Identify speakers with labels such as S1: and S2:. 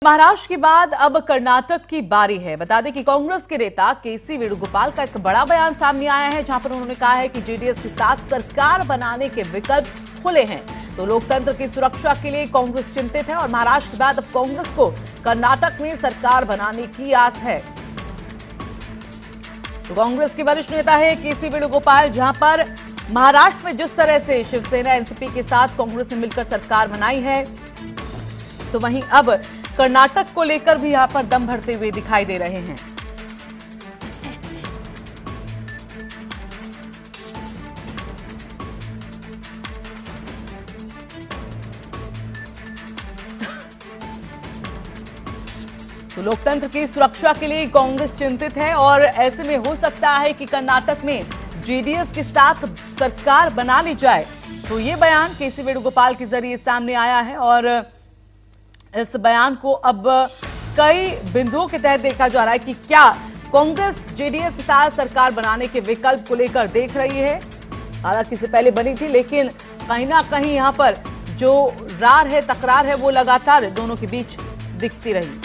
S1: महाराष्ट्र के बाद अब कर्नाटक की बारी है। बता दें कि कांग्रेस के नेता केसी वेणुगोपाल का एक बड़ा बयान सामने आया है, जहां पर उन्होंने कहा है कि जेडीएस के साथ सरकार बनाने के विकल्प खुले हैं। तो लोकतंत्र की सुरक्षा के लिए कांग्रेस चिंतित है और महाराष्ट्र के बाद अब कांग्रेस को कर्नाटक में सरकार बनाने की आस है। तो कांग्रेस के वरिष्ठ नेता है केसी वेणुगोपाल, जहां पर महाराष्ट्र में जिस तरह से शिवसेना एनसीपी के साथ कांग्रेस ने मिलकर सरकार बनाई है, तो वहीं अब कर्नाटक को लेकर भी यहां पर दम भरते हुए दिखाई दे रहे हैं। तो लोकतंत्र की सुरक्षा के लिए कांग्रेस चिंतित है और ऐसे में हो सकता है कि कर्नाटक में जेडीएस के साथ सरकार बना ली जाए। तो ये बयान केसी वेणुगोपाल के जरिए सामने आया है और इस बयान को अब कई बिंदुओं के तहत देखा जा रहा है कि क्या कांग्रेस जेडीएस के साथ सरकार बनाने के विकल्प को लेकर देख रही है। हालांकि इससे पहले बनी थी, लेकिन कहीं ना कहीं यहां पर जो रार है, तकरार है, वो लगातार दोनों के बीच दिखती रही।